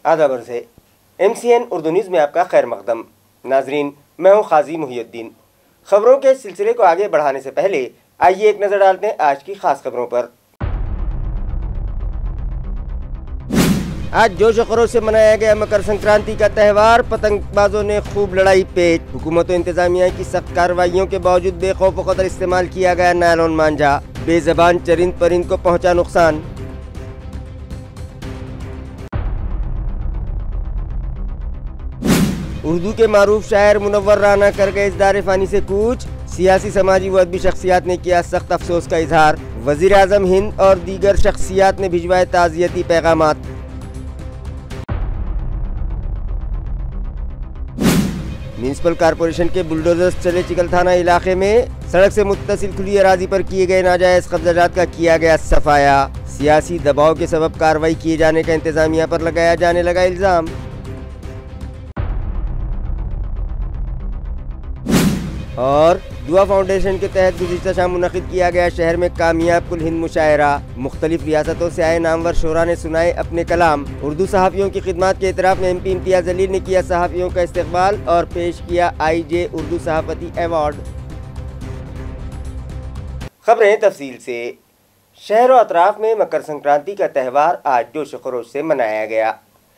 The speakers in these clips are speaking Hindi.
आदाब से MCN उर्दू न्यूज़ में आपका खैर मकदम। नाजरीन, मैं हूँ खाजी मुहियुद्दीन। खबरों के सिलसिले को आगे बढ़ाने से पहले आइए एक नज़र डालते हैं आज की खास खबरों पर। आज जोश खरोश से मनाया गया मकर संक्रांति का त्यौहार। पतंगबाजों ने खूब लड़ाई पेच। हुकूमत इंतजामिया की सख्त कार्रवाइयों के बावजूद बेखौफ व कदर इस्तेमाल किया गया नायलॉन मांझा। बेज़बान चरिंद परिंद को पहुंचा नुकसान। उर्दू के मारूफ शायर मुनव्वर राना कर गए इस दारे फानी से कूच। सियासी, समाजी व अदबी शख्सियात ने किया सख्त अफसोस का इजहार। वज़ीर आज़म हिंद और दीगर शख्सियात ने भिजवाए ताज़ियती पैगामात। म्यूनिसिपल कॉरपोरेशन के बुलडोजर्स चले चिकलथाना इलाके में। सड़क से मुत्तसिल खुली अराजी पर किए गए नाजायज कब्जाजात का किया गया सफाया। सियासी दबाव के सबब कार्रवाई किए जाने का इंतजामिया पर लगाया जाने लगा इल्जाम। और दुआ फाउंडेशन के तहत गुज़िश्ता शाम मुनक़िद किया गया शहर में कामयाब कुल हिंद मुशायरा। मुख्तलिफ रियासतों से आए नामवर शोरा ने सुनाए अपने कलाम। उर्दू सहाफ़ियों की खिदमत के एतराफ़ में MP इम्तियाज़ जलील ने किया सहाफ़ियों का इस्तक़बाल और पेश किया IJ उर्दू सहाफ़ती अवार्ड। खबरें तफसील से। शहर और अतराफ़ में मकर संक्रांति का त्यौहार आज जोश खरोश से मनाया गया।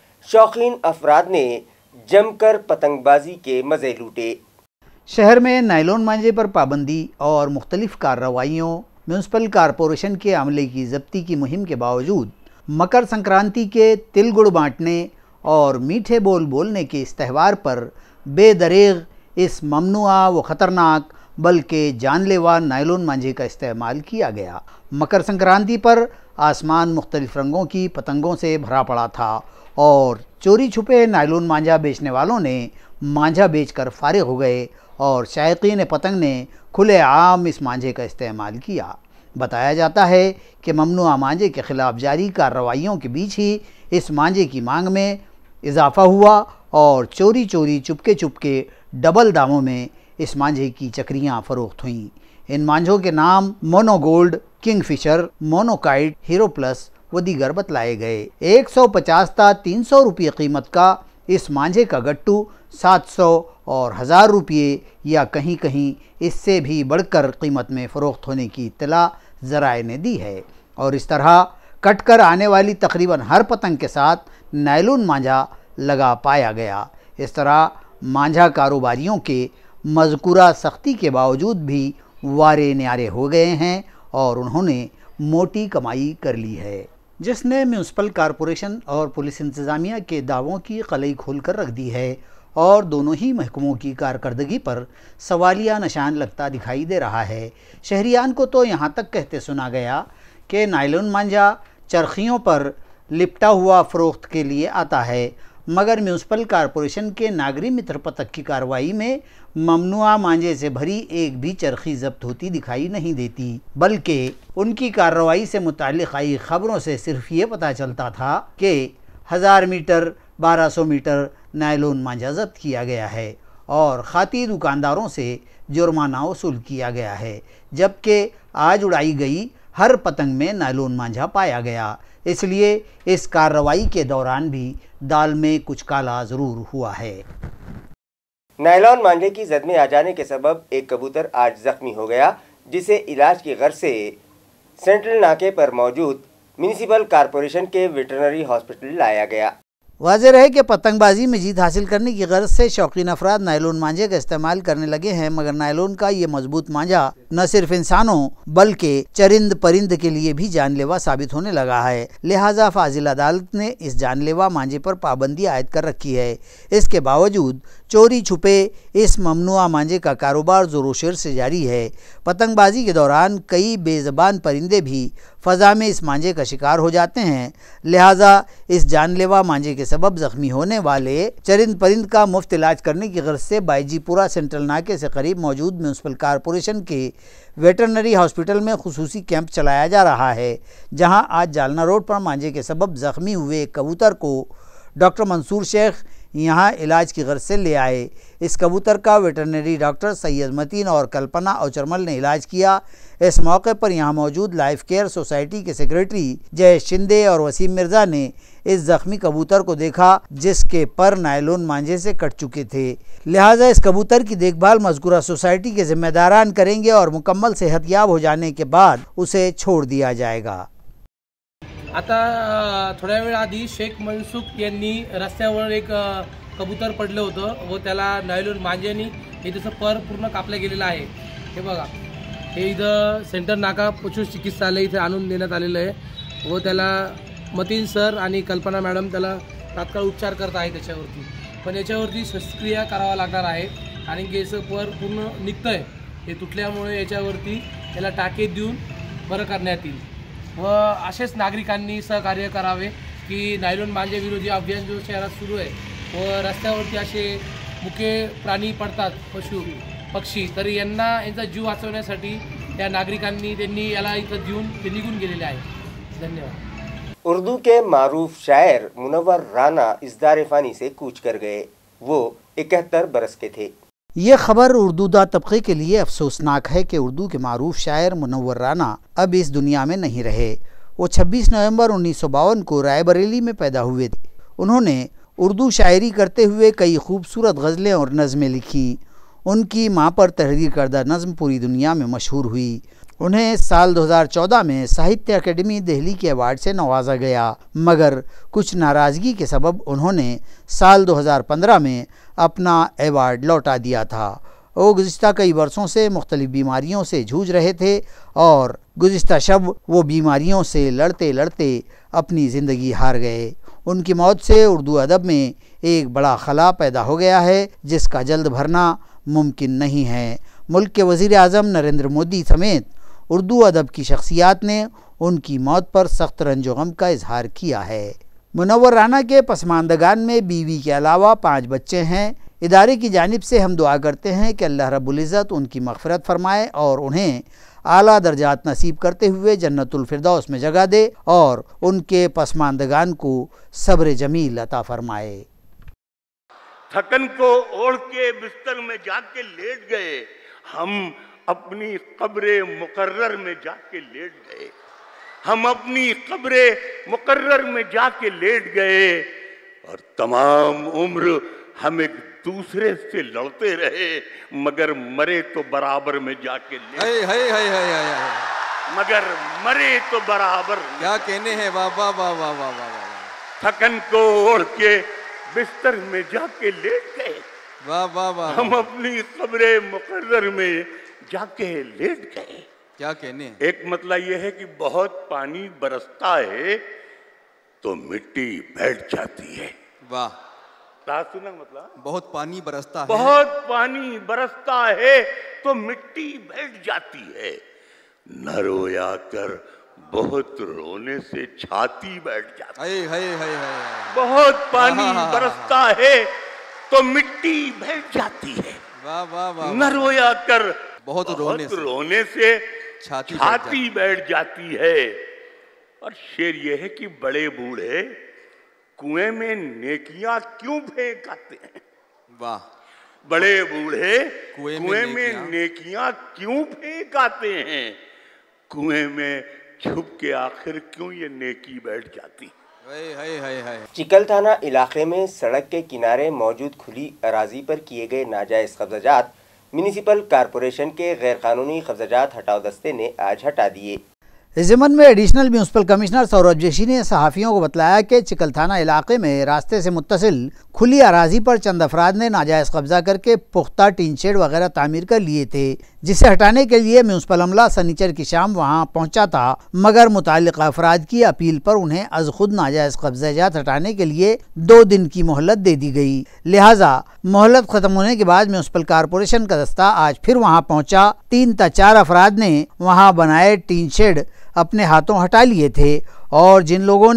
शौकीन अफराद ने जमकर पतंगबाजी के मज़े लूटे। शहर में नायलॉन मांझे पर पाबंदी और मुख्तलिफ कार्रवाइयों, म्यूनसिपल कॉरपोरेशन के अमले की ज़ब्ती की मुहिम के बावजूद मकर संक्रांति के तिल गुड़ बांटने और मीठे बोल बोलने के इस त्यौहार पर बेदरेग इस ममनुआ व ख़तरनाक बल्कि जानलेवा नायलॉन मांझे का इस्तेमाल किया गया। मकर संक्रांति पर आसमान मुख्तलिफ रंगों की पतंगों से भरा पड़ा था और चोरी छुपे नायलॉन मांझा बेचने वालों ने मांझा बेचकर फारिग हो गए और शायकीन पतंग ने खुले आम इस मांझे का इस्तेमाल किया। बताया जाता है कि ममनुआ मांझे के ख़िलाफ़ जारी कार्रवाइयों के बीच ही इस मांझे की मांग में इजाफ़ा हुआ और चोरी चोरी चुपके डबल दामों में इस मांझे की चक्रियाँ फ़रोख्त हुईं। इन मांझों के नाम Mono Gold, Kingfisher, Monokite, Hero Plus व दीगर बतलाए गए। 150 था 300 रुपये कीमत का इस मांझे का गट्टू 700 और 1000 रुपये या कहीं कहीं इससे भी बढ़कर कीमत में फ़रोख्त होने की इत्तला ज़राए ने दी है। और इस तरह कट कर आने वाली तकरीबन हर पतंग के साथ नायलॉन मांझा लगा पाया गया। इस तरह मांझा कारोबारियों के मज़कूरा सख्ती के बावजूद भी वारे न्यारे हो गए हैं और उन्होंने मोटी कमाई कर ली है, जिसने म्यूनसिपल कॉरपोरेशन और पुलिस इंतज़ामिया के दावों की कलई खोल कर रख दी है और दोनों ही महकमों की कारकर्दगी पर सवालिया निशान लगता दिखाई दे रहा है। शहरियान को तो यहाँ तक कहते सुना गया कि नायलॉन मांझा चरखियों पर लिपटा हुआ फ़रोख्त के लिए आता है, मगर म्यूनसिपल कॉरपोरेशन के नागरी मित्र पथक की कार्रवाई में ममनुआ मांझे से भरी एक भी चरखी जब्त होती दिखाई नहीं देती, बल्कि उनकी कार्रवाई से मुताल्लिक़ आई ख़बरों से सिर्फ ये पता चलता था कि 1000 मीटर 1200 मीटर नायलॉन मांझा जब्त किया गया है और खाती दुकानदारों से जुर्माना वसूल किया गया है, जबकि आज उड़ाई गई हर पतंग में नायलॉन मांझा पाया गया। इसलिए इस कार्रवाई के दौरान भी दाल में कुछ काला ज़रूर हुआ है। नायलॉन मांझे की जद में आ जाने के सबब एक कबूतर आज जख्मी हो गया, जिसे इलाज की गर्ज से सेंट्रल नाके पर मौजूद म्यूनिसिपल कॉरपोरेशन के वेटरनरी हॉस्पिटल लाया गया। वाज़ेह है कि पतंगबाजी में जीत हासिल करने की गर्ज से शौकीन अफराद नायलॉन मांझे का इस्तेमाल करने लगे हैं, मगर नायलॉन का ये मजबूत मांझा न सिर्फ इंसानों बल्कि चरिंद परिंद के लिए भी जानलेवा साबित होने लगा है। लिहाजा फाजिल अदालत ने इस जानलेवा मांझे पर पाबंदी आयद कर रखी है। इसके बावजूद चोरी छुपे इस ममनुआ मांझे का कारोबार ज़ोरों शोर से जारी है। पतंगबाजी के दौरान कई बेज़बान परिंदे भी फ़ज़ा में इस मांझे का शिकार हो जाते हैं। लिहाजा इस जानलेवा मांझे के सबब ज़ख्मी होने वाले चरिंद परिंद का मुफ्त इलाज करने की गर्ज से बाईजीपुरा सेंट्रल नाके से करीब मौजूद म्यूनसिपल कॉरपोरेशन के वेटरनरी हॉस्पिटल में खुसूसी कैंप चलाया जा रहा है, जहां आज जालना रोड पर मांझे के सबब ज़ख्मी हुए कबूतर को डॉक्टर मंसूर शेख यहाँ इलाज की गर्ज से ले आए। इस कबूतर का वेटरनरी डॉक्टर सैयद मतीन और कल्पना औचरमल ने इलाज किया। इस मौके पर यहाँ मौजूद लाइफ केयर सोसाइटी के सेक्रेटरी जय शिंदे और वसीम मिर्ज़ा ने इस जख्मी कबूतर को देखा जिसके पर नायलॉन मांझे से कट चुके थे। लिहाजा इस कबूतर की देखभाल मज़कूरा सोसाइटी के जिम्मेदारान करेंगे और मुकम्मल सेहतयाब हो जाने के बाद उसे छोड़ दिया जाएगा। आता थोड्या वेळ आधी शेख मनसुख यांनी रस्त्यावर एक कबूतर पडलं होतं व त्याला नायलॉन मांजेनी हे त्याचं पर पूर्ण कापलं गेलेलं आहे। हे बघा, हे इथं सेंटर नाका पशु चिकित्सालय इथे आणून देण्यात आलेलं आहे व त्याला मतीन सर आणि कल्पना मॅडम त्याला तात्काळ उपचार करत आहे त्याच्यावरती। पण याच्यावरती शस्त्रक्रिया करावा लागणार आहे कारण की याचं पर पूर्ण निघतंय, हे तुटल्यामुळे याच्यावरती त्याला टाके देऊन बरं करण्यात येईल व असेच नागरिकांनी सहकार्य करावे की नायलॉन मांजे विरोधी अभियान जो शहरात सुरू आहे व रस्त्यावरती असे मुके प्राणी पडतात, पशु पक्षी, तरी यांचा जीव वाचवण्यासाठी त्या नागरिकांनी त्यांनी याला इथं देऊन ते निघून गेलेले आहे। धन्यवाद। उर्दू के मारूफ शायर मुनव्वर राना इस दार-ए-फ़ानी से कूच कर गए। वो 71 बरस के थे। ये खबर उर्दूदा तबके के लिए अफसोसनाक है कि उर्दू के मारूफ शायर मुनव्वर राना अब इस दुनिया में नहीं रहे। वो 26 नवंबर 1952 को रायबरेली में पैदा हुए थे। उन्होंने उर्दू शायरी करते हुए कई खूबसूरत गज़लें और नज़में लिखी। उनकी माँ पर तहरीर करदा नज़्म पूरी दुनिया में मशहूर हुई। उन्हें साल 2014 में साहित्य अकेडमी दिल्ली के अवार्ड से नवाजा गया, मगर कुछ नाराज़गी के सबब उन्होंने साल 2015 में अपना अवार्ड लौटा दिया था। वो गुज़िश्ता कई वर्षों से मुख्तलिफ़ बीमारियों से जूझ रहे थे और गुज़िश्ता शब वो बीमारियों से लड़ते लड़ते अपनी ज़िंदगी हार गए। उनकी मौत से उर्दू अदब में एक बड़ा खला पैदा हो गया है जिसका जल्द भरना मुमकिन नहीं है। मुल्क के वज़ीर आज़म नरेंद्र मोदी समेत उर्दू अदब की शख्सियात ने उनकी मौत पर सख्त रंजो गम का इजहार किया है। मुनव्वर राना के पसमानदगान में बीवी के अलावा 5 बच्चे हैं। इदारे की जानिब से हम दुआ करते हैं कि अल्लाह रब्बुल इज़्ज़त उनकी मग़फ़िरत फ़रमाए और उन्हें आला दर्जात नसीब करते हुए जन्नतुल फिरदौस में जगह दे और उनके पसमानदगान को सब्र जमील अता फ़रमाए। थकन को ओढ़ के बिस्तर में जाके लेट गए, हम अपनी कब्रे मुकर्रर में जाके लेट गए, हम अपनी कब्रे मुकर्रर में जाके लेट गए और तमाम उम्र हम एक दूसरे से लड़ते रहे मगर मरे तो बराबर में जाके मगर मरे तो बराबर। क्या कहने हैं, वाह वाह वाह वाह वाह वाह। थकन को ओढ़ के बिस्तर में जाके लेट गए, वाह वाह वाह। हम अपनी कब्रे मुकर्रर में जाके लेट गए। क्या कहने। एक मतलब यह है कि बहुत पानी बरसता है तो मिट्टी बैठ जाती है। वाह, सुना मतलब बहुत पानी बरसता है, बहुत पानी बरसता है तो मिट्टी बैठ जाती है। न रोया कर बहुत रोने से छाती बैठ जाती है। है। बहुत पानी बरसता है तो मिट्टी बैठ जाती है। वाह वाह वाह। न रोया कर बहुत रोने से छाती बैठ जाती है। और शेर यह है कि बड़े बूढ़े कुएं में नेकियां क्यों फेंक आते हैं। वाह, बड़े बूढ़े कुएं में नेकियां क्यों फेंक आते हैं। कुएं में छुप के आखिर क्यों ये नेकी बैठ जाती। है। चिकलथाना इलाके में सड़क के किनारे मौजूद खुली अराजी पर किए गए नाजायज कब्जात म्यूनिसिपल कॉरपोरेशन के गैर कानूनी कब्जात हटाओ दस्ते ने आज हटा दिए। इस ज़मन में additional municipal commissioner Saurabh Joshi ने सहाफ़ियों को बताया कि चिकलथाना इलाके में रास्ते से मुत्तसिल खुली अराजी पर चंद अफराद ने नाजायज़ कब्जा करके पुख्ता टीन शेड वगैरह तामीर कर लिए थे, जिसे हटाने के लिए म्यूनसिपल अमला सनीचर की शाम वहां पहुंचा था, मगर मुताल्लिक़ अफराद की अपील पर उन्हें अज खुद नाजायज़ कब्जात हटाने के लिए 2 दिन की मोहलत दे दी गई। लिहाजा मोहलत ख़त्म होने के बाद म्यूनसिपल कॉरपोरेशन का दस्ता आज फिर वहाँ पहुँचा। 3 या 4 अफराद ने वहाँ बनाए टीन शेड अपने हाथों हटा लिए थे और जिन लोगों ने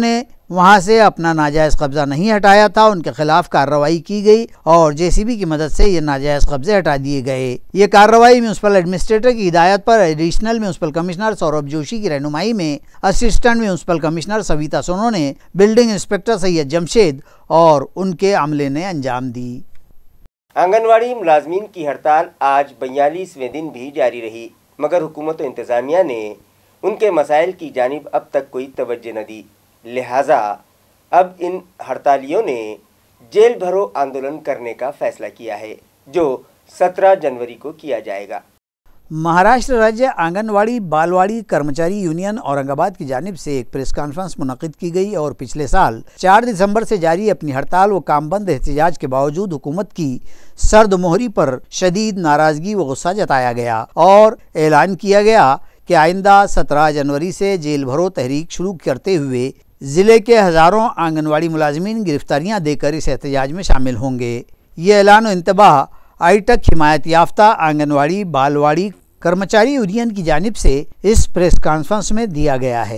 वहां से अपना नाजायज़ कब्जा नहीं हटाया था, उनके खिलाफ कार्रवाई की गई और जेसीबी की मदद से ये नाजायज़ कब्जे हटा दिए गए। ये कार्रवाई म्यूनसिपल एडमिनिस्ट्रेटर की हिदायत पर additional municipal commissioner Saurabh Joshi की रहनुमाई में assistant municipal commissioner Savita Sonone, building inspector Syed Jamshed और उनके अमले ने अंजाम दी। आंगनवाड़ी मुलाजमीन की हड़ताल आज 42वें दिन भी जारी रही, मगर हुकूमत और इंतज़ामिया ने उनके मसाइल की जानिब अब तक कोई तवज्जो न दी। लिहाजा अब इन हड़तालियों ने जेल भरो आंदोलन करने का फैसला किया है, जो 17 जनवरी को किया जाएगा। महाराष्ट्र राज्य आंगनवाड़ी बालवाड़ी कर्मचारी यूनियन औरंगाबाद की जानिब से एक प्रेस कॉन्फ्रेंस मुनक़िद की गई और पिछले साल 4 दिसंबर से जारी अपनी हड़ताल व कामबंद एहतजाज के बावजूद हुकूमत की सर्द मोहरी पर शदीद नाराज़गी व गुस्सा जताया गया और ऐलान किया गया कि आइंदा 17 जनवरी से जेल भरो तहरीक शुरू करते हुए ज़िले के हज़ारों आंगनवाड़ी मुलाजमीन गिरफ्तारियाँ देकर इस एहतजाज में शामिल होंगे। ये ऐलान इंतबाह आईटक हिमायत याफ्ता आंगनवाड़ी बालवाड़ी कर्मचारी यूनियन की जानिब से इस प्रेस कॉन्फ्रेंस में दिया गया है।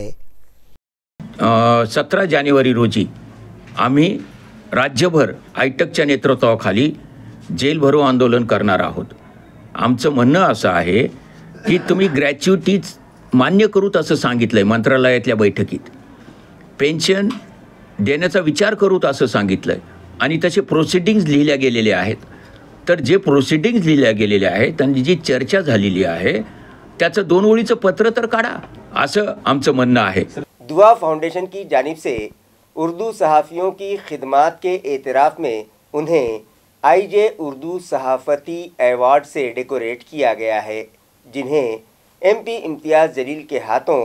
17 जानेवारी रोजी आम्ही राज्यभर आयटकच्या नेतृत्वाखाली जेल भरो आंदोलन करणार आहोत। आमचं म्हणणं असं आहे की तुम्ही ग्रॅच्युटीज मान्य करूत असं सांगितलं आहे मंत्रालयातल्या बैठकीत, पेन्शन देण्याचा विचार करूत असं सांगितलं आहे आणि तसे प्रोसिडिंग्ज लिहिल्या गेलेल्या आहेत। तर जे प्रोसिडिंग्ज लिहिल्या गेलेल्या आहेत आणि जी चर्चा झालेली आहे त्याचं 2 ओळीचं पत्र तर काढा, असं आमचं म्हणणं आहे। दुआ फाउंडेशन की जानिब से उर्दू सहाफ़ियों की खिदमात के एतराफ़ में उन्हें आईजे उर्दू सहाफ़ती अवार्ड से डेकोरेट किया गया है, जिन्हें एमपी इम्तियाज़ जलील के हाथों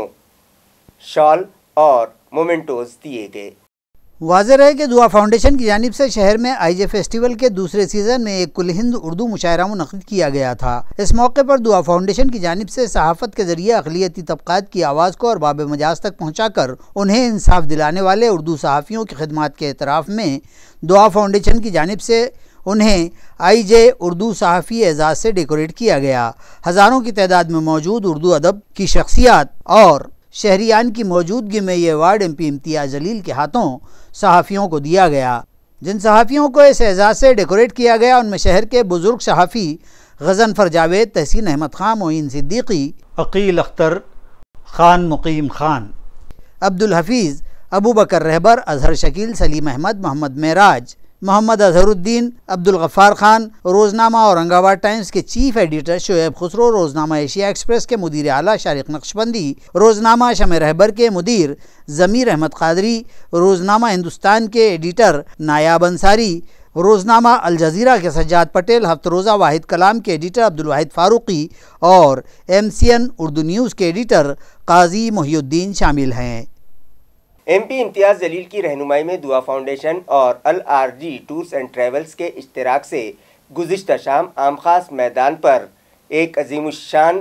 शॉल और मोमेंटोज दिए गए। वाज़ेह है कि दुआ फाउंडेशन की जानिब से शहर में आईजे फेस्टिवल के दूसरे सीज़न में एक कुल हिंद उर्दू मुशायरा मुनक़िद किया गया था। इस मौके पर दुआ फाउंडेशन की जानिब से सहाफ़त के ज़रिए अक़लियती तबक़ात की आवाज़ को और बाब मजाज तक पहुँचाकर उन्हें इंसाफ दिलाने वाले उर्दू सहाफ़ियों की खिदमत के एतराफ़ में दुआ फाउंडेशन की जानिब से उन्हें आईजे उर्दू सहाफ़ी एजाज़ से डेकोरेट किया गया। हज़ारों की तादाद में मौजूद उर्दू अदब की शख्सियात और शहरियान की मौजूदगी में ये अवार्ड एमपी इम्तियाज़ जलील के हाथों सहाफ़ियों को दिया गया। जिन सहाफ़ियों को इस एजाज़ से डेकोरेट किया गया उनमें शहर के बुज़ुर्ग सहाफ़ी गज़नफ़र जावेद, तहसीन अहमद ख़ान, मोइन सिद्दीकी, अक़ील अख्तर ख़ान, मुक़ीम ख़ान, अब्दुल हफ़ीज़, अबू बकर रहबर, अज़हर शकील, सलीम अहमद, मोहम्मद मेराज, मोहम्मद अज़हरुद्दीन, अब्दुल गफ़ार ख़ान, रोज़नामा औरंगाबाद टाइम्स के चीफ एडिटर शोएब खुसरो, रोज़नामा एशिया एक्सप्रेस के मुदीर आला शारिक नक्शबंदी, रोज़नामा शमे रहबर के मुदीर ज़मीर अहमद क़ादरी, रोज़नामा हिंदुस्तान के एडिटर नायाब अंसारी, रोज़नामा अल जज़ीरा के सज्जाद पटेल, हफ्तरोज़ा वाहिद कलाम के एडिटर अब्दुल वाहिद फ़ारूक़ी और MCN उर्दू न्यूज़ के एडिटर काजी मोहिउद्दीन शामिल हैं। एमपी इम्तियाज़ जलील की रहनुमाई में दुआ फाउंडेशन और LRG टूर्स एंड ट्रैवल्स के इश्तिराक से गुज़िश्ता शाम आम खास मैदान पर एक अज़ीमुश्शान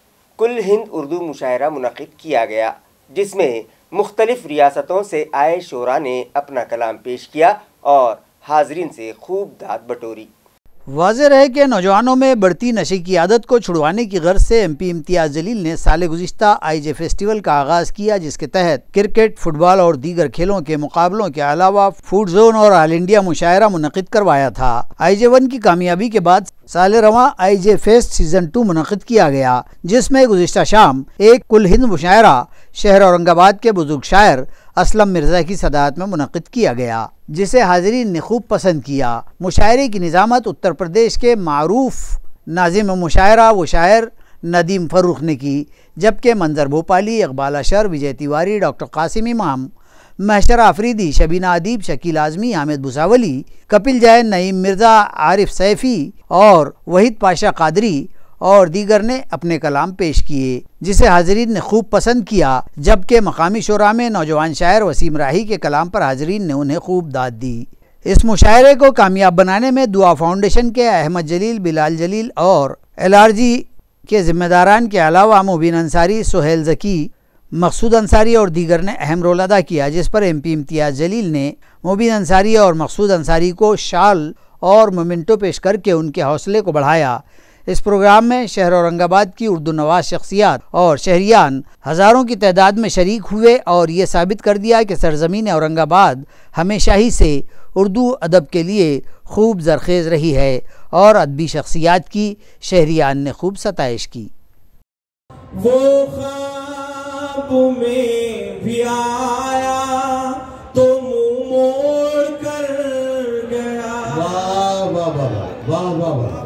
कुल हिंद उर्दू मुशायरा मुनक़िद किया गया, जिसमें मुख्तलिफ़ रियासतों से आए शोरा ने अपना कलाम पेश किया और हाज़रीन से खूब दाद बटोरी। वाज़ेह है कि नौजवानों में बढ़ती नशे की आदत को छुड़वाने की गर्ज से एमपी इम्तियाज़ जलील ने साल गुज़िश्ता आईजे फेस्टिवल का आगाज़ किया, जिसके तहत क्रिकेट, फुटबॉल और दीगर खेलों के मुकाबलों के अलावा फूड जोन और ऑल इंडिया मुशायरा मुनक़िद करवाया था। आईजे 1 की कामयाबी के बाद साल रवां आईजे फेस्ट सीज़न 2 मुनक़िद किया गया, जिसमें गुज़िश्ता शाम एक कुल हिंद मुशायरा शहर औरंगाबाद के बुजुर्ग शायर असलम मिर्ज़ा की सदारत में मुनक़िद किया गया, जिसे हाज़रीन ने खूब पसंद किया। मुशायरे की निज़ामत उत्तर प्रदेश के मारूफ नाज़िम मुशायरा व शायर नदीम फ़र्रुख ने की, जबकि मंजर भोपाली, इकबाल अशर, विजय तिवारी, डॉक्टर कासिम इमाम, महशर आफरीदी, शबीना अदीब, शकील आज़मी, हामिद भुसावली, कपिल जैन, नईम मिर्ज़ा, आरिफ सैफ़ी और वहीद पाशा कादरी और दीगर ने अपने कलाम पेश किए, जिसे हाज़रीन ने खूब पसंद किया। जबकि मकामी शोरा में नौजवान शायर वसीम राही के कलाम पर हाज़रीन ने उन्हें खूब दाद दी। इस मुशायरे को कामयाब बनाने में दुआ फाउंडेशन के अहमद जलील, बिलाल जलील और LRG के ज़िम्मेदारान के अलावा मुबीन अंसारी, सुहेल ज़की, मकसूद अंसारी और दीगर ने अहम रोल अदा किया, जिस पर एमपी इम्तियाज़ जलील ने मुबीन अंसारी और मकसूद अंसारी को शाल और मोमेंटो पेश करके उनके हौसले को बढ़ाया। इस प्रोग्राम में शहर औरंगाबाद की उर्दू नवाज शख्सियात और शहरियान हज़ारों की तादाद में शरीक हुए और ये साबित कर दिया कि सरज़मीन औरंगाबाद हमेशा ही से उर्दू अदब के लिए खूब ज़रखेज़ रही है और अदबी शख्सियात की शहरियान ने खूब सताइश की। वो ख्वाब में भी आया तो मुंह मोड़ कर गया। वाह वाह वाह वाह वाह वाह।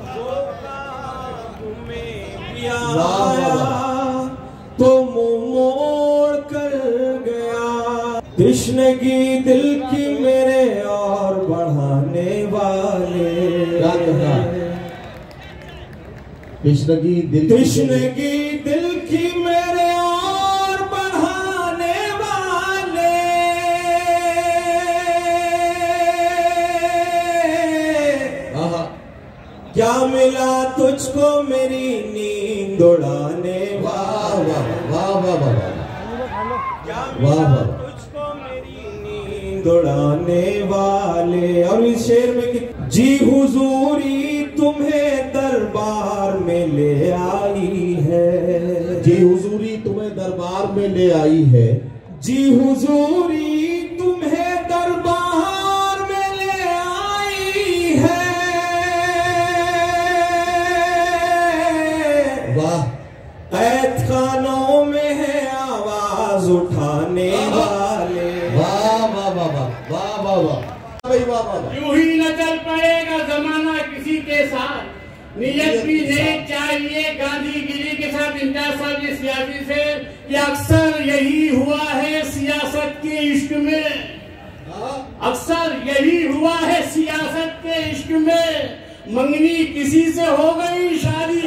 आया तो मुंह मोड़ कर गया। तृष्णगी दिल की मेरे और बढ़ाने वाले। तृष्णगी दिल की मेरे और बढ़ाने वाले। क्या मिला तुझको मेरी नींद उड़ाने वाले। वाह वाह वाह वाह। क्या मिला तुझको मेरी नींद उड़ाने वाले। और इस शेर में जी हुजूरी तुम्हें दरबार में ले आई है। जी हुजूरी तुम्हें दरबार में ले आई है। जी हुजूरी तुम्हें दरबार में ले आई है। वाह। कैद खानों में है आवाज उठाने वाले। वाह वाह वाह वाह वाह वाह वाह। यूं ही न चल पड़ेगा जमाना किसी के साथ। नियत भी नहीं चाहिए गांधीगिरी के साथ। इम्तियाज साहब जी सियासी से कि अक्सर यही हुआ है सियासत के इश्क में। अक्सर यही हुआ है सियासत के इश्क में। मंगनी किसी से हो गई शादी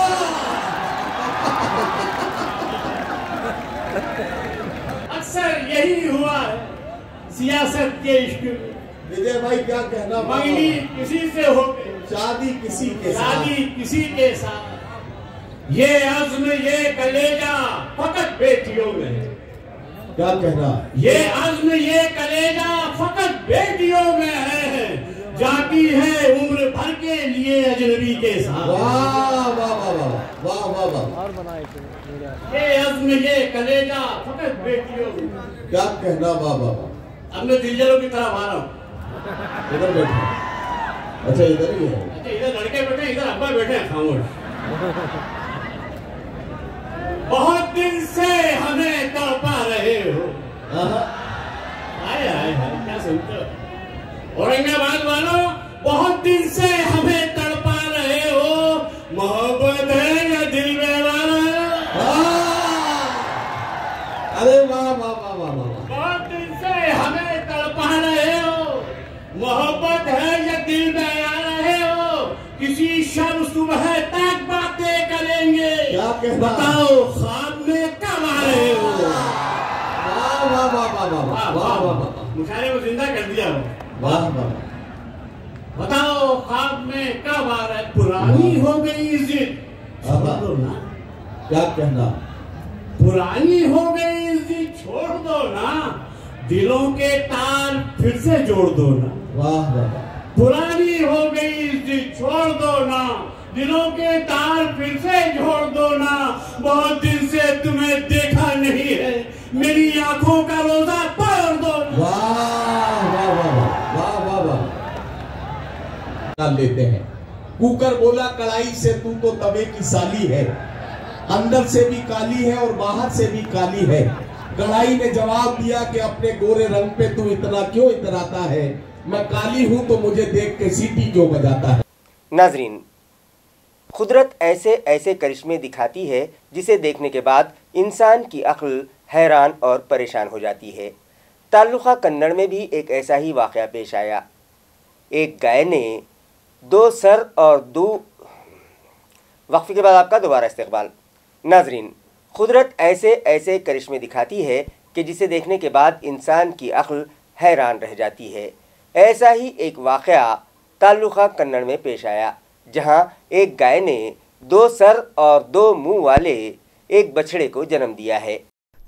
अक्सर यही हुआ है सियासत के इश्क में। विजय भाई क्या कहना। मंगनी किसी से हो गई शादी किसी के साथ। शादी किसी के साथ। ये अज़्म ये कलेजा फकत बेटियों में है। क्या कहना। ये अज़्म ये कलेजा फकत बेटियों में है। जाती है उम्र भर के लिए अजनबी के साथ। वाह वाह वाह वाह वाह वाह वाह। ये अज़्म ये कलेजा फकत बेटियों में। क्या कहना। वाह वाह वाह। अब मैं दिलजलों की तरफ आ रहा हूँ। इधर बैठे। अच्छा इधर ही है। अच्छा इधर लड़के बैठे इधर अब्बा बैठे हैं खामोश। बहुत दिन से हमें तड़पा रहे हो। आए आए क्या सुनते हो। औरंगाबाद वालों बहुत दिन से हमें तड़पा रहे हो। मोहब्बत है या दिल में वाला। अरे वाह वाह वाह वाह वाह। बहुत दिन से हमें तड़पा रहे हो। मोहब्बत है या दिल में आ रहे हो। किसी शब सुबह तक बातें करेंगे। क्या कहना। बताओ ख्वाब में कब आ रहे हो। वाह वाह वाह वाह वाह वाह वाह। मुशायरे को जिंदा कर दिया हो। वाह वाह। बताओ ख्वाब में कब आ रहा है। पुरानी हो गई जिद छोड़ दो ना। क्या कहना। पुरानी हो गई जिद छोड़ दो ना। दिलों के तार फिर से जोड़ दो ना। वाह वाह। पुरानी हो गई जिद छोड़ दो ना। दिलों के तार फिर से जोड़ दो ना। बहुत दिन से तुम्हें देखा नहीं है। मेरी आंखों का रोजा तोड़ दो ना। वाह वाह वाह वाह वाह वाह। लेते हैं। कुकर बोला कढ़ाई से तू तो तवे की साली है। अंदर से भी काली है और बाहर से भी काली है। कढ़ाई ने जवाब दिया कि अपने गोरे रंग पे तू इतना क्यों इतराता है। मैं काली हूं तो मुझे देख के सीटी क्यों बजाता है। नाजरीन, कुदरत ऐसे ऐसे करिश्मे दिखाती है जिसे देखने के बाद इंसान की अक्ल हैरान और परेशान हो जाती है। ताल्लुका कन्नड़ में भी एक ऐसा ही वाक़या पेश आया। एक गाय ने 2 सर और 2 वक्फे के बाद आपका दोबारा इस्तेक़बाल। नाजरीन, कुदरत ऐसे ऐसे करिश्मे दिखाती है कि जिसे देखने के बाद इंसान की अक्ल हैरान रह जाती है। ऐसा ही एक वाक़या ताल्लुका कन्नड़ में पेश आया, जहां एक गाय ने 2 सर और 2 मुंह वाले एक बछड़े को जन्म दिया है।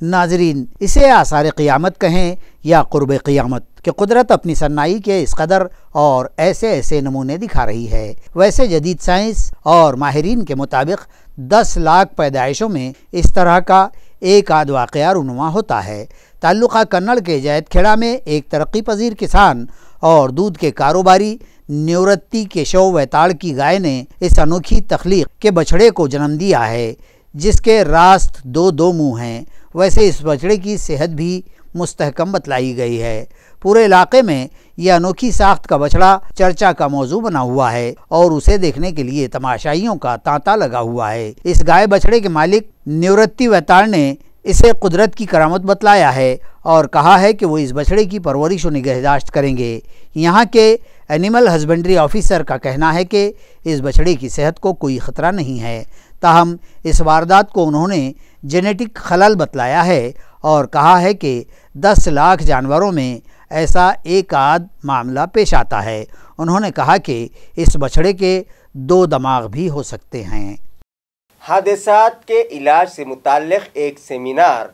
नाजरीन, इसे आसार क़ियामत कहें या क़ुर्ब क़ियामत कि कुदरत अपनी सन्नाई के इस कदर और ऐसे ऐसे नमूने दिखा रही है। वैसे जदीद साइंस और माहिरीन के मुताबिक 10 लाख पैदाइशों में इस तरह का एक आध वाक़या रूनुमा होता है। ताल्लुक़ा कन्नड़ के जैतखेड़ा में एक तरक्की पजीर किसान और दूध के कारोबारी निवृत्ति केशव वैताड़ की गाय ने इस अनोखी तख्लीक के बछड़े को जन्म दिया है, जिसके रास्त दो मुंह हैं। वैसे इस बछड़े की सेहत भी मुस्तहकम बतलाई गई है। पूरे इलाके में यह अनोखी साख्त का बछड़ा चर्चा का मौजू बना हुआ है और उसे देखने के लिए तमाशाइयों का तांता लगा हुआ है। इस गाय बछड़े के मालिक निवृत्ति वैताड़ ने इसे कुदरत की करामत बतलाया है और कहा है कि वो इस बछड़े की परवरिश और निगहदाश्त करेंगे। यहाँ के एनिमल हस्बेंड्री ऑफिसर का कहना है कि इस बछड़े की सेहत को कोई ख़तरा नहीं है। ताहम इस वारदात को उन्होंने जेनेटिक खलल बतलाया है और कहा है कि 10 लाख जानवरों में ऐसा एक आध मामला पेश आता है। उन्होंने कहा कि इस बछड़े के 2 दिमाग भी हो सकते हैं। हादसात के इलाज से मुताल्लिक़ एक सेमिनार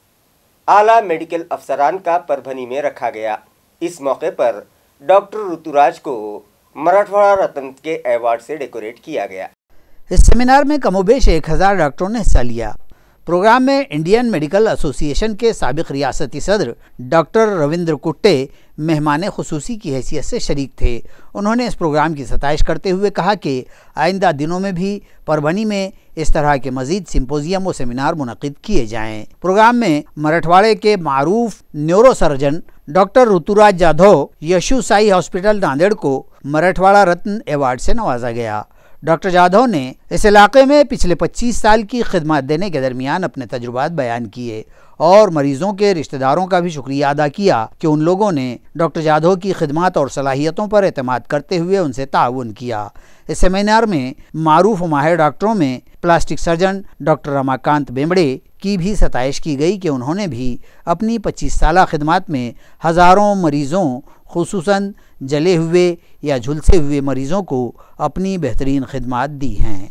आला मेडिकल अफसरान का परभनी में रखा गया। इस मौके पर डॉक्टर ऋतुराज को मराठवाड़ा रत्न के अवार्ड से डेकोरेट किया गया। इस सेमिनार में कमोबेश 1000 डॉक्टरों ने हिस्सा लिया। प्रोग्राम में इंडियन मेडिकल एसोसिएशन के साबिक़ रियासती सदर डॉक्टर रविंद्र कुट्टे मेहमान खुसूसी की हैसियत से शरीक थे। उन्होंने इस प्रोग्राम की सताइश करते हुए कहा कि आइंदा दिनों में भी परभनी में इस तरह के मजीद सिंपोजियम व सेमिनार मुनक़िद किए जाएँ। प्रोग्राम में मराठवाड़े के मारूफ neuro surgeon doctor Rituraj Jadhav Yashu Sai hospital Nanded को मराठवाड़ा रत्न अवार्ड से नवाजा गया। डॉक्टर जाधव ने इस इलाके में पिछले 25 साल की खिदमत देने के दरमियान अपने तजुर्बात बयान किए और मरीजों के रिश्तेदारों का भी शुक्रिया अदा किया कि उन लोगों ने डॉक्टर जाधव की खिदमत और सलाहियतों पर एतमाद करते हुए उनसे ताउन किया। इस सेमिनार में मारूफ माहिर डॉक्टरों में plastic surgeon doctor Ramakant Bemade की भी सताइश की गई कि उन्होंने भी अपनी 25 साला खिदमत में हज़ारों मरीज़ों खुसूसन जले हुए या झुलसे हुए मरीजों को अपनी बेहतरीन खिदमत दी हैं।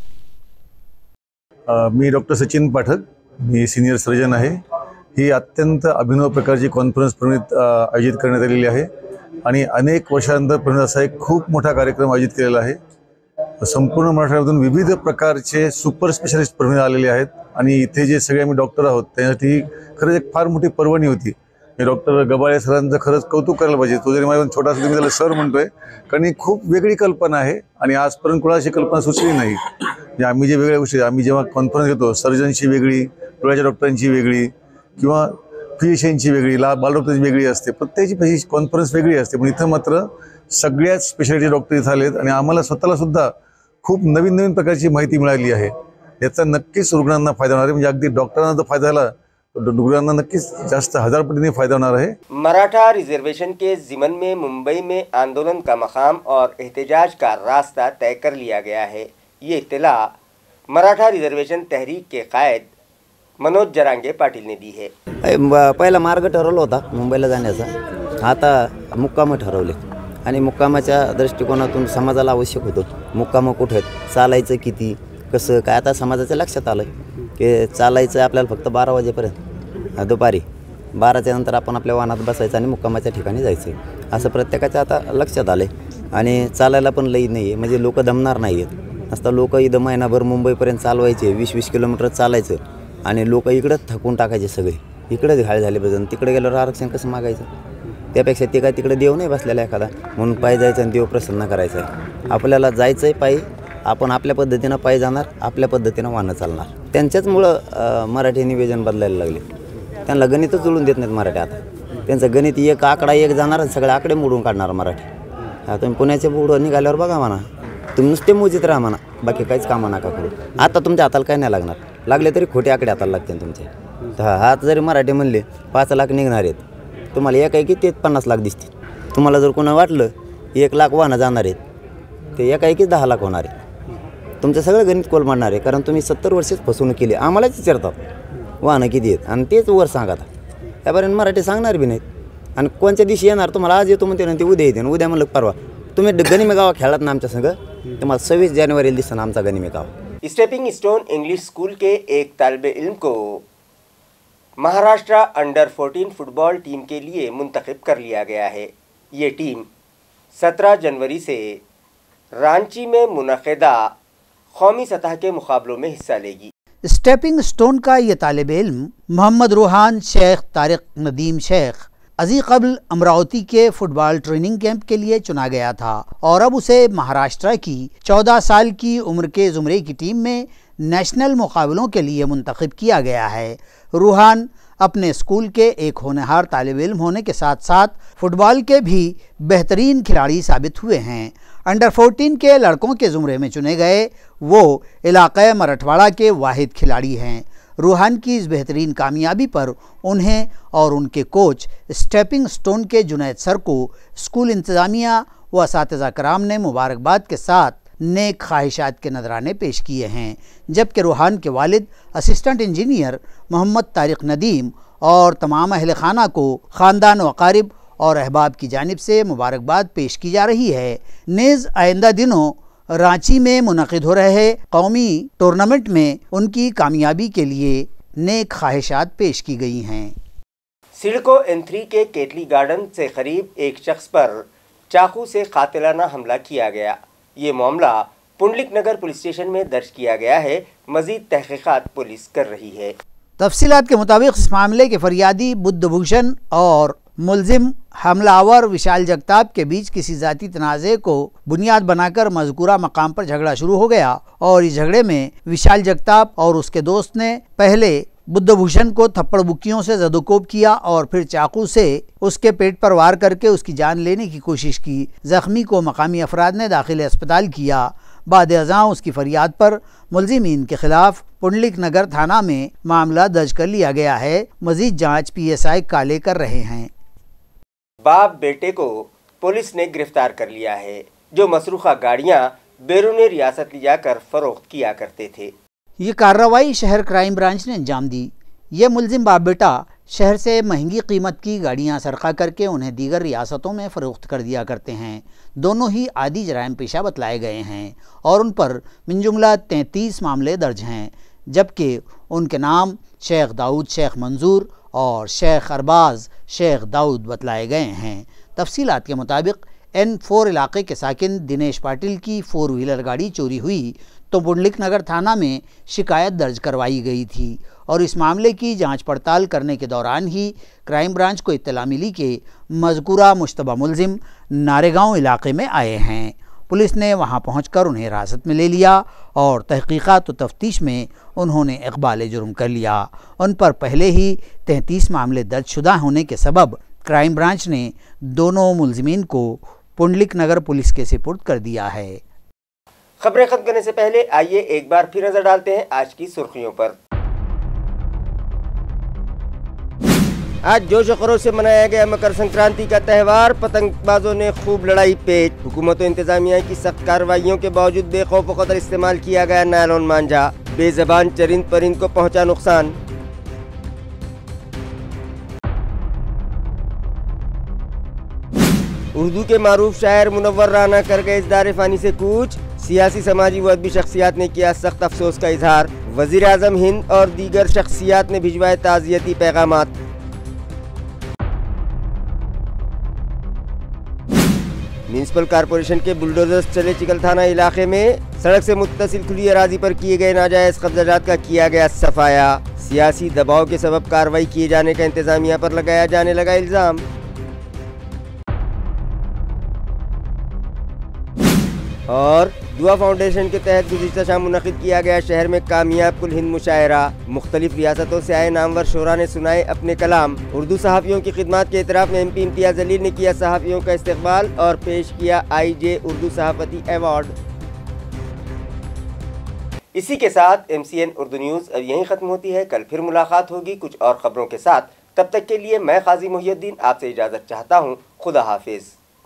मी डॉक्टर सचिन पाठक, मी सिनियर सर्जन आहे। ही अत्यंत अभिनव प्रकारची कॉन्फरन्स परभणीत आयोजित करण्यात आलेली आहे आणि अनेक वर्षानंतर परभणीत असा एक खूप मोठा कार्यक्रम आयोजित केलेला आहे। संपूर्ण मराठवाड्यातून विविध प्रकारचे सुपर स्पेशलिस्ट परभणीत आलेले आहेत आणि इथे जे सगळे आम्ही डॉक्टर आहोत त्यासाठी खरंच एक फार मोठी पर्वणी होती। मी डॉक्टर गबाळे सरांचं खरंच कौतुक करायला पाहिजे। तो जरी माझ्या छोटा असला तरी मी त्याला सर म्हणतोय, कारण ही खूप वेगळी कल्पना आहे आणि आजपर्यंत कोणाची कल्पना सुचली नाही। म्हणजे आम्ही जे वेगळ्या गोष्टी आम्ही जेव्हा कॉन्फरन्स घेतो, सर्जनची वेगळी, डोळ्याच्या डॉक्टरांची वेगळी किंवा फिजिशियनची वेगळी, बाल डॉक्टरची वेगळी असते, प्रत्येकाची कॉन्फरन्स वेगळी असते। पण इथं मात्र सगळ्याच स्पेशालिटी डॉक्टर इथं आलेत आणि आम्हाला स्वतःला सुद्धा खूप नवीन नवीन प्रकारची माहिती मिळाली आहे। याचा नक्कीच रुग्णांना फायदा होणार आहे। म्हणजे अगदी डॉक्टरांना जर फायदा झाला तो रुग्णांना नक्कीच जास्त 1000 पटीने फायदा होणार है। मराठा रिजर्वेशन के ज़िमन में मुंबई में आंदोलन का मकाम और एहतजाज का रास्ता तय कर लिया गया है। ये इत्तला मराठा रिजर्वेशन तहरीक के कायद मनोज जरांगे पाटील ने दी है। पहिला मार्ग ठरवला होता मुंबईला जाण्याचा, आता मुक्काम ठरवले आणि मुक्कामाच्या दृष्टिकोनातून समाजाला आवश्यक होतं मुक्काम कुठे आहेत, चालायचं किती, कसं काय। आता समाजाच्या लक्षात आलं की चालायचं आपल्याला फक्त 12 वाजेपर्यंत, दुपारी 12च्या नंतर आपण आपल्या वाहनात बसायचं आणि मुक्कामाच्या ठिकाणी जायचं, असं प्रत्येकाच्या आता लक्षात आलं आहे। आणि चालायला पण लई नाही आहे, म्हणजे लोक दमणार नाही आहेत। असता लोक इथं महिनाभर मुंबईपर्यंत चालवायचे, 20-20 किलोमीटर चालायचं आणि लोक इकडंच थकून टाकायचे सगळे, इकडेच घाल झाले पाहिजे। तिकडे गेल्यावर आरक्षण कसं मागायचं, त्यापेक्षा ते काय तिकडे देव नाही बसलेला एखादा म्हणून पायी जायचं आणि देव प्रसन्न करायचं आहे। आपल्याला जायचं आहे पायी, आपण आपल्या पद्धतीनं पायी जाणार, आपल्या पद्धतीनं वाहनं चालणार। त्यांच्याचमुळं मराठी निवेदन बदलायला लागले। त्यांना गणितच जुळून देत नाहीत मराठी। आता त्यांचं गणित एक आकडा एक जाणार, सगळे आकडे मोडून काढणार मराठी। आता तुम्ही पुण्याच्या पुढं निघाल्यावर बघा म्हणा, तुम्ही नुसते मोजित राहा म्हणा, बाकी काहीच कामं नका करू। आता तुमच्या हाताला काय नाही लागणार, लागले तरी खोटे आकडे हाताला लागतील तुमचे। तर हात जरी मराठी म्हणले 5 लाख निघणार आहेत, तुम्हाला एकाएकी ते 50 लाख दिसतील। तुम्हाला जर कोणा वाटलं 1 लाख वाहनं जाणार आहेत, ते एकाएकी 10 लाख होणार आहे। तुमचं सगळं गणित कोलमडणार आहे, कारण तुम्ही 70 वर्षच फसवणूक केली। आम्हालाच विचारतात वाहनं किती आहेत आणि तेच वर सांगा। त्यापर्यंत मराठी सांगणार बी नाहीत आणि कोणत्या दिवशी येणार, तुम्हाला आज येतो म्हणते ना, ते उद्या येते, उद्या म्हणलं परवा। तुम्ही गनिमी गावा खेळात ना आमच्या संग, तुम्हाला 26 जानेवारीला दिसतं आमचा गनिमी गाव। स्टेपिंग स्टोन इंग्लिश स्कूल के एक तालिबे इल्म को महाराष्ट्र अंडर 14 फुटबॉल टीम के लिए मुंतखब कर लिया गया है। ये टीम 17 जनवरी से रांची में मुनक़िदा कौमी सतह के मुकाबलों में हिस्सा लेगी। स्टेपिंग स्टोन का ये तालिब इल्म मोहम्मद रूहान शेख तारिक नदीम शेख अजी कबल अमरावती के फुटबॉल ट्रेनिंग कैंप के लिए चुना गया था और अब उसे महाराष्ट्र की 14 साल की उम्र के ज़ुमरे की टीम में नेशनल मुकाबलों के लिए मुंतखब किया गया है। रूहान अपने स्कूल के एक होनहार तालिब इल्म होने के साथ साथ फुटबॉल के भी बेहतरीन खिलाड़ी साबित हुए हैं। अंडर 14 के लड़कों के ज़ुमरे में चुने गए वो इलाक़े मराठवाड़ा के वाहिद खिलाड़ी हैं। रूहान की इस बेहतरीन कामयाबी पर उन्हें और उनके कोच स्टेपिंग स्टोन के जुनैद सर को स्कूल इंतज़ामिया व असातिज़ा कराम ने मुबारकबाद के साथ नेक ख्वाहिशात के नजराने पेश किए हैं, जबकि रूहान के वालिद असिस्टेंट इंजीनियर मोहम्मद तारिक नदीम और तमाम अहल खाना को ख़ानदान वक़ारिब और अहबाब की जानिब से मुबारकबाद पेश की जा रही है। नेज़ आइंदा दिनों रांची में मुनक़िद हो रहे कौमी टूर्नामेंट में उनकी कामयाबी के लिए नेक ख्वाहिशात पेश की गई हैं। सिडको N3 के केटली गार्डन से करीब एक शख्स पर चाकू से कातिलाना हमला किया गया। ये मामला पुंडलिक नगर पुलिस स्टेशन में दर्ज किया गया है। मजीद तहकीकात पुलिस कर रही है। तफसीलात के मुताबिक इस मामले के फरियादी बुद्धभूषण और मुलजिम हमलावर विशाल जगताप के बीच किसी जाती तनाज़े को बुनियाद बनाकर मज़कूरा मकाम पर झगड़ा शुरू हो गया और इस झगड़े में विशाल जगताप और उसके दोस्त ने पहले बुद्धभूषण को थप्पड़ बुक्कियों से ज़दोकोब किया और फिर चाकू से उसके पेट पर वार करके उसकी जान लेने की कोशिश की। ज़ख्मी को मकामी अफराद ने दाखिल अस्पताल किया। बाद अज़ां उसकी फरियाद पर मुलजिमीन के खिलाफ पुंडलिक नगर थाना में मामला दर्ज कर लिया गया है। मजीद जाँच PSI काले कर रहे हैं। बाप बेटे को पुलिस ने गिरफ्तार कर लिया है, जो मसरूखा गाड़ियां बैरून रियासत ले जाकर फरोख्त किया करते थे। ये कार्रवाई शहर क्राइम ब्रांच ने अंजाम दी। ये मुलजिम बाप बेटा शहर से महंगी कीमत की गाड़ियां सरका करके उन्हें दीगर रियासतों में फ़रोख्त कर दिया करते हैं। दोनों ही आदि जराइम पेशा बतलाए गए हैं और उन पर मिनजुमला 33 मामले दर्ज हैं, जबकि उनके नाम शेख दाऊद शेख मंजूर और शेख अरबाज शेख दाऊद बतलाए गए हैं। तफसीलात के मुताबिक N4 इलाके के साकिन दिनेश पाटिल की 4 व्हीलर गाड़ी चोरी हुई तो पुंडलिक नगर थाना में शिकायत दर्ज करवाई गई थी और इस मामले की जांच पड़ताल करने के दौरान ही क्राइम ब्रांच को इत्तला मिली कि मज़कूरा मुश्तबा मुलजिम नारेगांव इलाके में आए हैं। पुलिस ने वहां पहुंचकर उन्हें हिरासत में ले लिया और तहकीकात व तफ्तीश में उन्होंने इक़बाल जुर्म कर लिया। उन पर पहले ही 33 मामले दर्जशुदा होने के सबब क्राइम ब्रांच ने दोनों मुलजिमीन को पुंडलिक नगर पुलिस के सुपुर्द कर दिया है। खबरें खत्म करने से पहले आइए एक बार फिर नजर डालते हैं आज की सुर्खियों पर। आज जोश खरोश से मनाया गया मकर संक्रांति का त्यौहार। पतंगबाजों ने खूब लड़ाई पेच। हुकूमत इंतजामिया की सख्त कार्रवाइयों के बावजूद बेखौफ व कदर इस्तेमाल किया गया नायलॉन मांझा। बेजबान चरिंद परिंद को पहुंचा नुकसान। उर्दू के मारूफ शायर मुनव्वर राना कर गए इस दारे फानी से कूच। सियासी समाजी व अदबी शख्सियात ने किया सख्त अफसोस का इजहार। वजीर आज़म हिंद और दीगर शख्सियात ने भिजवाए ताज़ियती पैगामात। म्यूनिसिपल कॉरपोरेशन के बुलडोजर्स चले चिकलथाना इलाके में। सड़क से मुत्तसिल खुली अराजी पर किए गए नाजायज कब्जाजात का किया गया सफाया। सियासी दबाव के सबब कार्रवाई किए जाने का इंतजामिया पर लगाया जाने लगा इल्जाम। और दुआ फाउंडेशन के तहत गुज़िश्ता शाम मुनक़िद किया गया शहर में कामयाब कुल हिंद मुशायरा। मुख्तलिफ रियासतों से आए नामवर शोरा ने सुनाए अपने कलाम। उर्दू सहाफ़ियों की खिदमत के एतराफ़ में MP इम्तियाज़ जलील ने किया सहाफ़ियों का इस्तक़बाल और पेश किया IJ उर्दू सहाफ़ती अवार्ड। इसी के साथ MCN उर्दू न्यूज़ अब यहीं ख़त्म होती है। कल फिर मुलाकात होगी कुछ और ख़बरों के साथ। तब तक के लिए मैं क़ाज़ी मुहियुद्दीन आपसे इजाज़त चाहता हूँ। खुदा हाफिज़।